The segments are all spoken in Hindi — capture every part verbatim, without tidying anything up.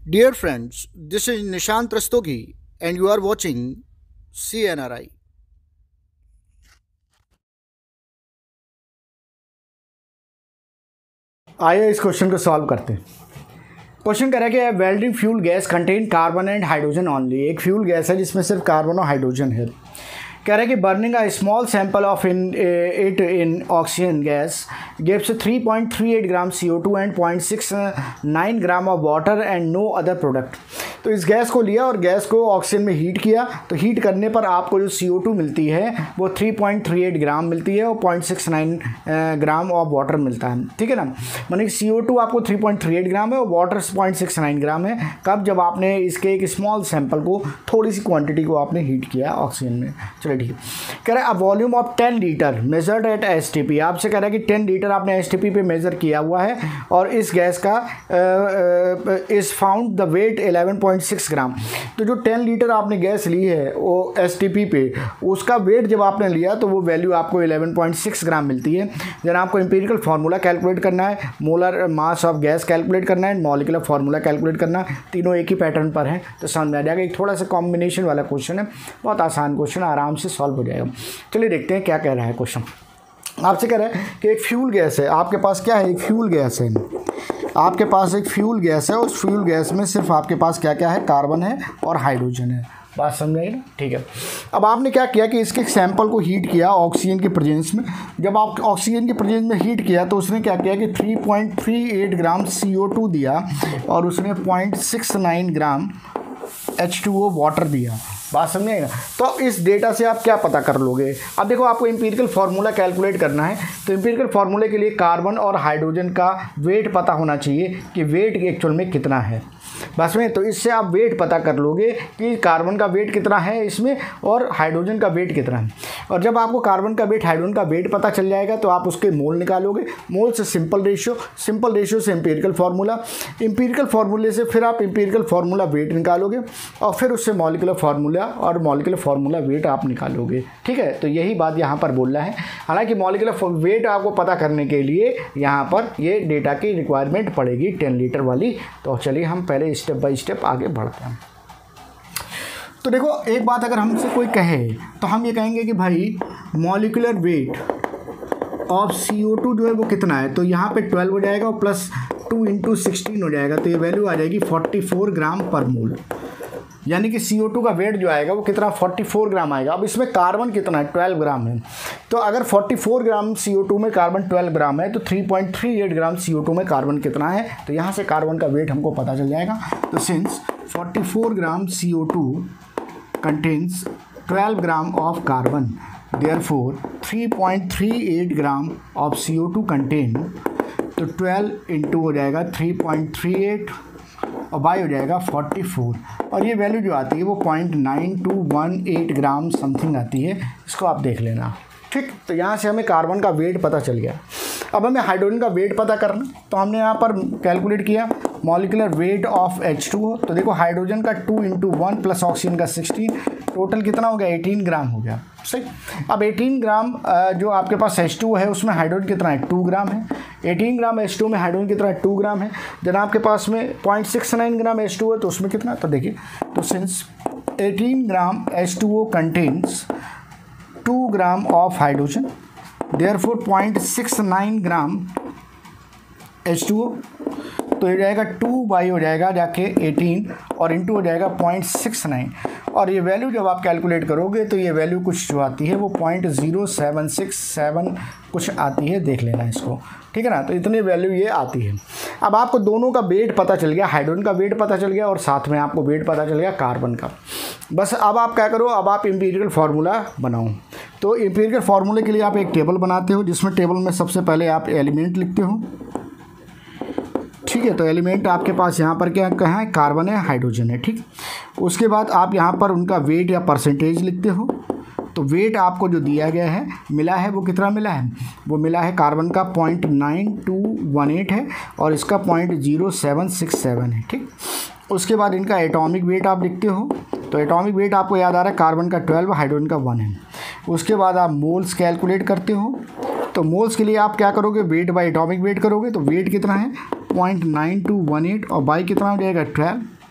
Dear friends, this is Nishant Rastogi and you are watching C N R I. आइए इस क्वेश्चन को सॉल्व करते हैं। क्वेश्चन कह रहा है कि welding fuel gas contain carbon and hydrogen only. एक फ्यूल गैस है जिसमें सिर्फ कार्बन और हाइड्रोजन है। कह रहा है कि burning a small sample of in it in oxygen gas gives three point three eight gram C O two and point six nine gram of water and no other product. तो इस गैस को लिया और गैस को ऑक्सीजन में हीट किया, तो हीट करने पर आपको जो सी ओ टू मिलती है वो three point three eight gram मिलती है और point six nine gram of water मिलता है। ठीक है ना, माने सी ओ टू आपको three point three eight gram है और water point six nine gram है। कब? जब आपने इसके एक स्मॉल सैंपल को, थोड़ी सी क्वांटिटी को आपने हीट किया ऑक्सीजन में। चलिए ठीक है। कह रहा है a volume of ten litre measured at S T P. आपसे कह रहा है कि टेन लीटर आपने एस टी पी पे मेजर किया हुआ है और इस गैस का is found the weight eleven point six gram. तो जो टेन लीटर आपने गैस ली है वो एस टी पी पे, उसका वेट जब आपने लिया तो वो वैल्यू आपको इलेवन पॉइंट सिक्स ग्राम मिलती है। जब आपको एम्पिरिकल फार्मूला कैलकुलेट करना है, molar mass of gas calculate करना है, मॉलिक्यूलर फार्मूला कैलकुलेट करना है, तीनों एक ही पैटर्न पर हैं तो समझ में आ जाएगा। एक थोड़ा सा कॉम्बिनेशन वाला क्वेश्चन है, बहुत आसान क्वेश्चन, आराम से सॉल्व हो जाएगा। चलिए देखते हैं क्या कह रहा है क्वेश्चन। आपसे कह रहा है कि एक फ्यूल गैस है, आपके पास क्या है, एक फ्यूल गैस है। आपके पास एक फ्यूल गैस है, उस फ्यूल गैस में सिर्फ आपके पास क्या क्या है, कार्बन है और हाइड्रोजन है। बात समझ आई ना? ठीक है। अब आपने क्या किया कि इसके सैंपल को हीट किया ऑक्सीजन के प्रेजेंस में। जब आप ऑक्सीजन के प्रेजेंस में हीट किया तो उसने क्या किया कि three point three eight gram C O two दिया और उसने point six nine gram H two O water दिया। बात समझ आएगा? तो इस डेटा से आप क्या पता कर लोगे? अब देखो, आपको एम्पिरिकल फार्मूला कैलकुलेट करना है, तो एम्पिरिकल फार्मूले के लिए कार्बन और हाइड्रोजन का वेट पता होना चाहिए कि वेट एक्चुअल में कितना है। बस में तो इससे आप वेट पता कर लोगे कि कार्बन का वेट कितना है इसमें और हाइड्रोजन का वेट कितना है। और जब आपको कार्बन का वेट, हाइड्रोजन का वेट पता चल जाएगा तो आप उसके मोल निकालोगे। मोल से सिंपल रेशियो, सिंपल रेशियो से एम्पिरिकल फार्मूला, एम्पिरिकल फार्मूले से फिर आप एम्पिरिकल फार्मूला वेट निकालोगे और फिर उससे मॉलिक्यूलर फार्मूला और मॉलिक्यूलर फार्मूला वेट आप निकालोगे। ठीक है, तो यही बात यहाँ पर बोल रहा है। हालांकि मॉलिक्यूलर वेट आपको पता करने के लिए यहाँ पर ये डेटा की रिक्वायरमेंट पड़ेगी टेन लीटर वाली। तो चलिए हम पहले स्टेप बाय स्टेप आगे बढ़ते हैं। तो देखो, एक बात अगर हमसे कोई कहे तो हम ये कहेंगे कि भाई molecular weight of C O two जो है वो कितना है, तो यहाँ पे ट्वेल्व हो जाएगा और प्लस टू इंटू सिक्सटीन हो जाएगा, तो ये वैल्यू आ जाएगी फोर्टी फोर ग्राम पर मोल। यानी कि सी ओ टू का वेट जो आएगा वो कितना, फोर्टी फोर ग्राम आएगा। अब इसमें कार्बन कितना है, ट्वेल्व ग्राम है। तो अगर forty four gram C O two में कार्बन ट्वेल्व ग्राम है तो three point three eight gram C O two में कार्बन कितना है, तो यहाँ से कार्बन का वेट हमको पता चल जाएगा। तो since forty four gram C O two contains twelve gram of carbon, therefore three point three eight gram of C O two contain, तो ट्वेल्व इंटू हो जाएगा थ्री पॉइंट थ्री एट और बाई हो जाएगा फोर्टी फोर, और ये वैल्यू जो आती है वो point nine two one eight gram something आती है। इसको आप देख लेना। ठीक, तो यहाँ से हमें कार्बन का वेट पता चल गया। अब हमें हाइड्रोजन का वेट पता करना, तो हमने यहाँ पर कैलकुलेट किया molecular weight of H two O. तो देखो, हाइड्रोजन का two into one plus oxygen का सिक्सटीन, टोटल कितना हो गया, एटीन ग्राम हो गया। सही। अब एटीन ग्राम जो आपके पास एच टू ओ है उसमें हाइड्रोजन कितना है, टू ग्राम है। Eighteen gram H two O में हाइड्रोजन कितना है, टू ग्राम है। जब आपके पास में point six nine gram H two O है तो उसमें कितना, तो देखिए, तो since eighteen gram H two O contains two gram of hydrogen, therefore point six nine gram H two O, तो ये जाएगा टू बाई हो जाएगा जाके एटीन और इंटू हो जाएगा पॉइंट सिक्स नाइन, और ये वैल्यू जब आप कैलकुलेट करोगे तो ये वैल्यू कुछ जो आती है वो point zero seven six seven कुछ आती है, देख लेना इसको। ठीक है ना, तो इतनी वैल्यू ये आती है। अब आपको दोनों का वेट पता चल गया, हाइड्रोजन का वेट पता चल गया और साथ में आपको वेट पता चल गया कार्बन का। बस अब आप क्या करो, अब आप एम्पिरिकल फार्मूला बनाओ। तो एम्पिरिकल फार्मूले के लिए आप एक टेबल बनाते हो जिसमें टेबल में सबसे पहले आप एलिमेंट लिखते हो। ठीक है, तो एलिमेंट आपके पास यहाँ पर क्या कहाँ है, कार्बन है, हाइड्रोजन है। ठीक, उसके बाद आप यहाँ पर उनका वेट या परसेंटेज लिखते हो। तो वेट आपको जो दिया गया है, मिला है, वो कितना मिला है, वो मिला है कार्बन का point nine two one eight है और इसका point zero seven six seven है। ठीक, उसके बाद इनका एटॉमिक वेट आप लिखते हो। तो एटॉमिक वेट आपको याद आ रहा है, कार्बन का ट्वेल्व, हाइड्रोजन का वन है। उसके बाद आप मोल्स कैलकुलेट करते हो। तो मोल्स के लिए आप क्या करोगे, वेट बाई एटॉमिक वेट करोगे। तो वेट कितना है, point nine two one eight और बाई कितना हो जाएगा, ट्वेल्व।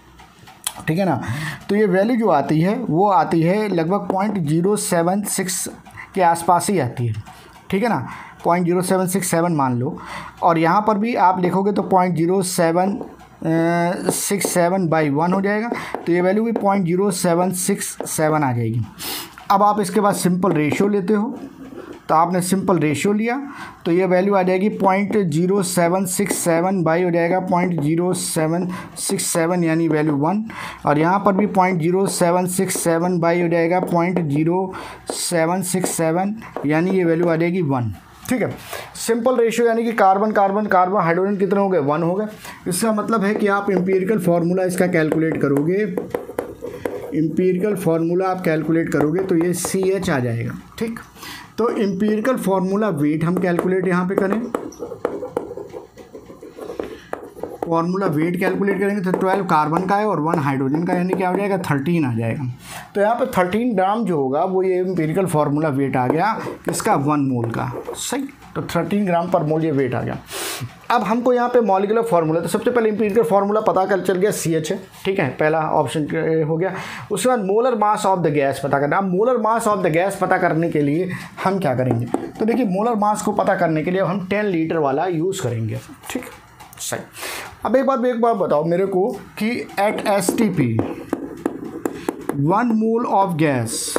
ठीक है ना। तो ये वैल्यू जो आती है वो आती है लगभग पॉइंट जीरो सेवन सिक्स के आसपास ही आती है, ठीक है ना, point zero seven six seven मान लो। और यहाँ पर भी आप लिखोगे तो point zero seven six seven by one हो जाएगा, तो ये वैल्यू भी point zero seven six seven आ जाएगी। अब आप इसके बाद सिंपल रेशियो लेते हो, तो आपने सिंपल रेशियो लिया तो ये वैल्यू आ जाएगी point zero seven six seven by हो जाएगा point zero seven six seven यानी वैल्यू वन। और यहाँ पर भी point zero seven six seven by हो जाएगा point zero seven six seven यानी ये वैल्यू आ जाएगी वन। ठीक है, सिंपल रेशियो यानी कि कार्बन कार्बन कार्बन हाइड्रोजन कितने हो गए, वन हो गए। इसका मतलब है कि आप एम्पिरिकल फार्मूला इसका कैलकुलेट करोगे, एम्पिरिकल फार्मूला आप कैलकुलेट करोगे तो ये सी एच आ जाएगा। ठीक, तो एम्पिरिकल फार्मूला वेट हम कैलकुलेट यहाँ पे करें, फार्मूला वेट कैलकुलेट करेंगे तो ट्वेल्व कार्बन का है और वन हाइड्रोजन का, यानी क्या हो जाएगा थर्टीन आ जाएगा। तो यहाँ पे थर्टीन ग्राम जो होगा वो ये एम्पिरिकल फार्मूला वेट आ गया इसका वन मोल का, सही। तो थर्टीन ग्राम पर मोल ये वेट आ गया। अब हमको यहाँ पे मॉलिक्यूलर फार्मूला, तो सबसे पहले एम्पिरिकल फार्मूला पता कर चल गया सी एच है, ठीक है, पहला ऑप्शन हो गया। उसके बाद molar mass of the gas पता करना। अब molar mass of the gas पता करने के लिए हम क्या करेंगे, तो देखिए मोलर मास को पता करने के लिए हम टेन लीटर वाला यूज़ करेंगे, ठीक, सही। अब एक बार एक बार बताओ मेरे को कि at S T P one mole of gas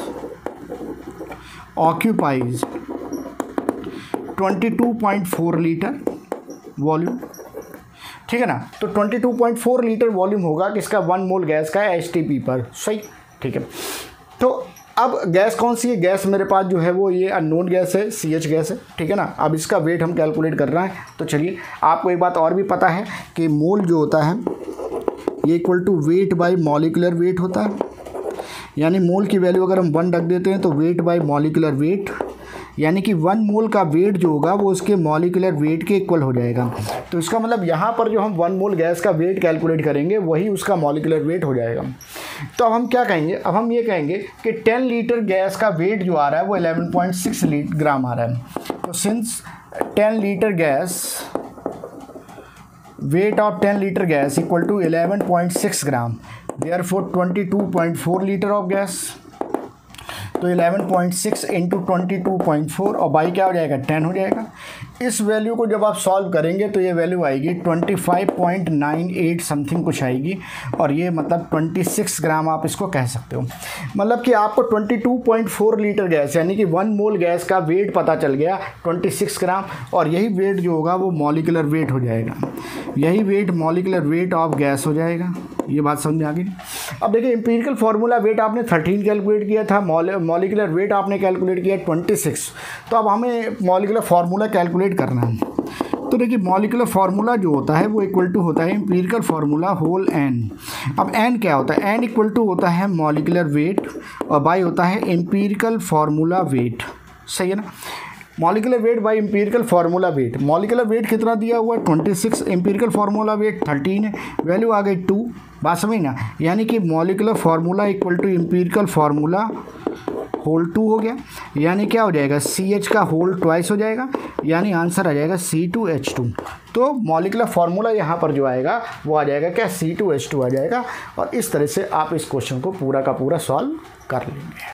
occupies twenty two point four litre volume, ठीक है ना। तो twenty two point four litre volume होगा किसका, वन मोल गैस का एच टी पी पर, सही, ठीक है। तो अब गैस कौन सी है, गैस मेरे पास जो है वो ये अननोन गैस है, सी एच गैस है, ठीक है ना। अब इसका वेट हम कैलकुलेट कर रहे हैं। तो चलिए, आपको एक बात और भी पता है कि मोल जो होता है ये equal to weight by molecular weight होता है, यानी मोल की वैल्यू अगर हम वन रख देते हैं तो वेट बाय मॉलिक्यूलर वेट, यानी कि वन मोल का वेट जो होगा वो उसके मॉलिक्यूलर वेट के इक्वल हो जाएगा। तो इसका मतलब यहाँ पर जो हम वन मोल गैस का वेट कैलकुलेट करेंगे वही उसका मॉलिक्यूलर वेट हो जाएगा। तो अब हम क्या कहेंगे, अब हम ये कहेंगे कि टेन लीटर गैस का वेट जो आ रहा है वो इलेवन पॉइंट सिक्स ग्राम आ रहा है। तो since ten litre gas, weight of ten litre gas equal to eleven point six gram, therefore twenty two point four litre of gas. तो eleven point six into twenty two point four और बाई क्या हो जाएगा, टेन हो जाएगा। इस वैल्यू को जब आप सॉल्व करेंगे तो ये वैल्यू आएगी twenty five point nine eight something कुछ आएगी, और ये मतलब ट्वेंटी सिक्स ग्राम आप इसको कह सकते हो। मतलब कि आपको twenty two point four litre gas यानी कि वन मोल गैस का वेट पता चल गया ट्वेंटी सिक्स ग्राम, और यही वेट जो होगा वो मॉलिक्यूलर वेट हो जाएगा, यही weight molecular weight of gas हो जाएगा। ये बात समझ में आ गई। अब देखिए एम्पिरिकल फार्मूला वेट आपने थर्टीन कैलकुलेट किया था, मॉलिक्यूलर वेट आपने कैलकुलेट किया ट्वेंटी सिक्स। तो अब हमें मॉलिक्यूलर फार्मूला कैलकुलेट करना है। तो देखिए मॉलिक्यूलर फार्मूला जो होता है वो इक्वल टू होता है एम्पिरिकल फार्मूला होल एन। अब एन क्या होता है, एन इक्वल टू होता है मॉलिक्यूलर वेट और बाई होता है एम्पिरिकल फार्मूला वेट, सही है ना। Molecular weight by empirical formula weight, molecular weight कितना दिया हुआ है twenty six, empirical formula weight thirteen है, वैल्यू आ गई टू, बात समझ ना। यानी कि molecular formula equal to empirical formula whole two हो गया, यानी क्या हो जाएगा, सी एच का होल ट्वाइस हो जाएगा, यानी आंसर आ जाएगा सी टू एच टू। तो मॉलिक्यूलर फार्मूला यहाँ पर जो आएगा वो आ जाएगा क्या, सी टू एच टू आ जाएगा। और इस तरह से आप इस क्वेश्चन को पूरा का पूरा सॉल्व कर लेंगे।